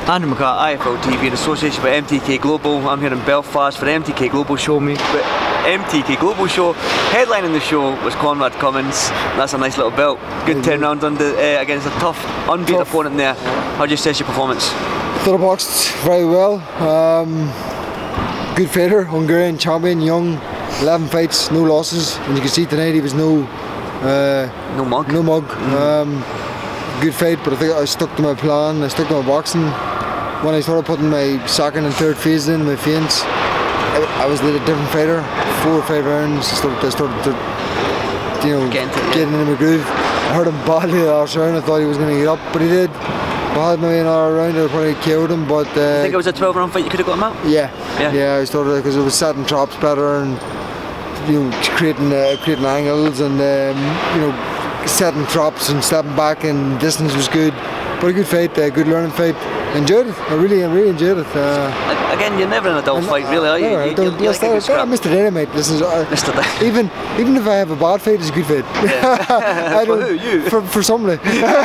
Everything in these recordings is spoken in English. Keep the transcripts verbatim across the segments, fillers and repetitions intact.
Andrew McCart, I F L T V in association with M T K Global. I'm here in Belfast for the M T K Global show. Me, M T K Global show. Headlining the show was Conrad Cummins. That's a nice little belt. Good turnaround under, uh, against a tough, unbeaten tough. opponent there. How do you assess your performance? Thought I boxed very well. Um, good fighter, Hungarian champion, young, eleven fights, no losses. And you can see tonight he was no uh, no mug. No mug. Mm. Um, good fight, but I think I stuck to my plan. I stuck to my boxing. When I started putting my second and third phases in, my feints, I, I was a different fighter. Four or five rounds, I started, I started to, you know, getting, to, getting yeah. into my groove. I hurt him badly the last round. I thought he was going to get up, but he did. If I had maybe another round, I would probably K O'd him. But uh, you think it was a twelve round fight? You could have got him out. Yeah, yeah. Yeah, I started because it was setting traps better and you know creating uh, creating angles and um, you know setting traps and stepping back and distance was good. But a good fight, a uh, good learning fight. Enjoyed it. I really, I really enjoyed it. Uh, Again, you're never in a dull fight, really, are you? No, you, you, you like a good scrap. Mister Dynamite. This is uh, Mister Dynamite. Even, even if I have a bad fight, it's a good fight. Yeah. I for who? You? For, for somebody.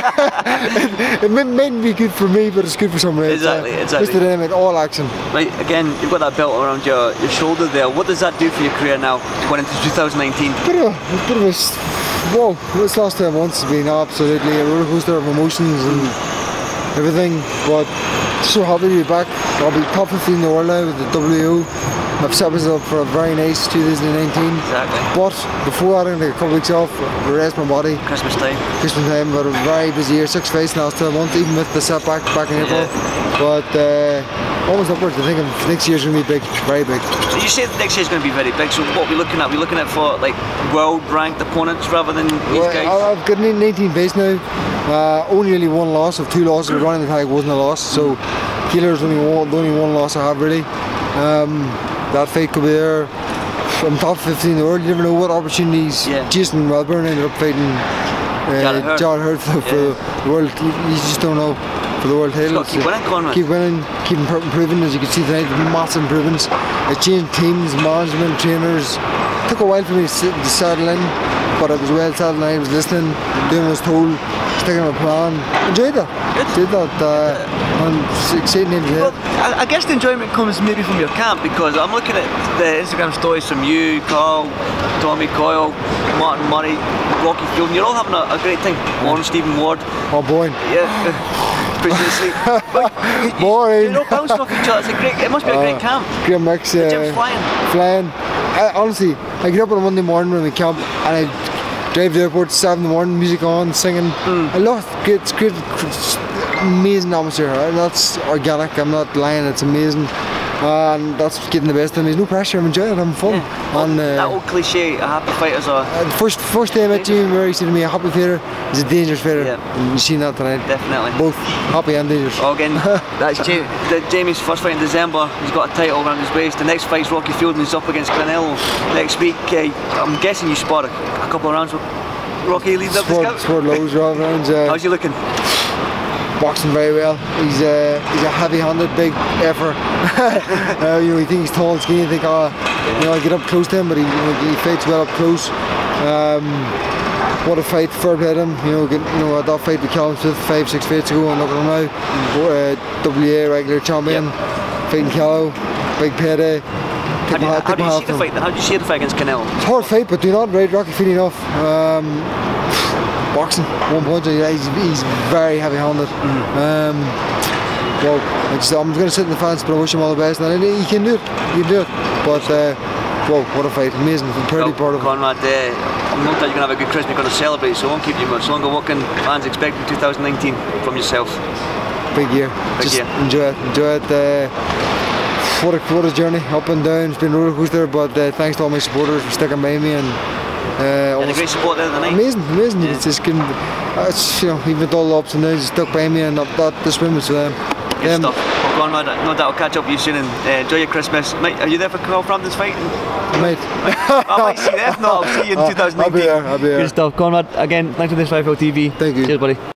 it, it mightn't be good for me, but it's good for somebody. Exactly, uh, exactly. Mister Dynamite, all action. Right, again, you've got that belt around your, your shoulder there. What does that do for your career now, going into two thousand nineteen? Bit of a, a bit of a, whoa, this last ten months has been absolutely a roller coaster of emotions and everything, but so happy to be back. I'll be top fifteen in the world now with the W O. I've set myself for a very nice two thousand nineteen. Exactly. But before that, I'm going to take a couple of weeks off, rest my body. Christmas time. Christmas time, but a very busy year, six fights last two months, even with the setback back in April. Yeah. But uh, almost upwards. I think next year's going to be big, very big. So you say next year's going to be very big. So what are we looking at? We're looking at for like world-ranked opponents rather than these well, guys. I've got nineteen fights now. Uh, only really one loss of two losses. Running the tag wasn't a loss, so Keeler's only one, the only one loss I have really. Um, that fight could be there. I'm top fifteen in the world. You never know what opportunities. Yeah. Jason Welburn ended up fighting uh, John Hurt for, for yeah. the world. You, you just don't know for the world title. Keep winning, Conrad. Keep winning, keep improving. As you can see tonight, massive improvements. I changed teams, management, trainers. It took a while for me to, sit, to settle in, but I was well settled. I was listening, doing what I was told, sticking to my plan. Enjoyed that. Good. Did that. Uh, and exciting into well, I, I guess the enjoyment comes maybe from your camp, because I'm looking at the Instagram stories from you, Carl, Tommy Coyle, Martin Murray, Rocky Field, and you're all having a, a great time. Warren, Stephen Ward. Oh, boy. Yeah. Appreciate it. Boring. You're all bouncing off each other. It's a great, it must be a great uh, camp. Great mix. The uh, gym's flying. Flying. I, honestly, I get up on a Monday morning when we camp and I drive to the airport, seven in the morning, music on, singing. Mm. I love it. It's great. It's amazing atmosphere. That's organic. I'm not lying. It's amazing. Uh, and that's getting the best of me. There's no pressure. I'm enjoying it. I'm fun. Yeah. And, uh, that old cliche, a happy fighters are. Uh, first, first day I met Jamie Murray, he said to me, a happy fighter is a dangerous fighter. Yeah. And you've seen that tonight. Definitely. Both happy and dangerous. Oh, again, that's Jamie, the, Jamie's first fight in December. He's got a title around his waist. The next fight's Rocky Field, and he's up against Canelo next week. Uh, I'm guessing you sparred a, a couple of rounds with Rocky leading up the scout. Scored loads of rounds. Uh, How's he looking? Boxing very well. He's a he's a heavy-handed, big effort. uh, you know, you think he's tall and skinny. You think, oh, you know, I get up close to him, but he you know, he fights well up close. Um, what a fight! Fair play to him. You know, get, you know that fight with Callum Smith five, six fights ago, and look at him now. Uh, W A regular champion, yep. Fighting Callow, big payday. How do you, how do you see the fight? How do you see the fight against Canelo? It's a hard fight, but do not rate Rocky Field enough. Um, Boxing, one punch, he's, he's very heavy-handed. Mm. Um, well, I just, I'm going to sit in the fence, but I wish him all the best. And he can do it, he can do it. But, uh, whoa, what a fight, amazing. I'm pretty well, proud of him. Conrad, uh, I'm not that you're going to have a good Christmas, you're going to celebrate, so I won't keep you much longer. What can fans expect in two thousand nineteen from yourself? Big year. Big just year. Enjoy it, enjoy it. Uh, what, a, what a journey, up and down. It's been a roller coaster, but uh, thanks to all my supporters for sticking by me. and. Uh, and a great support there tonight. Amazing, amazing. Yeah. It's just getting, it's, you know, even with all the ups and downs, stuck by me, and that this win was for them. Good um, stuff. Well, Conrad, no doubt I'll catch up with you soon, and uh, enjoy your Christmas. Mate, are you there for Carl Frampton's fight? I might. I might see you there. If not, I'll see you in two thousand nineteen. I'll be there. I'll be there. Good stuff, Conrad. Again, thanks for this I F L T V. Thank you. Cheers, buddy.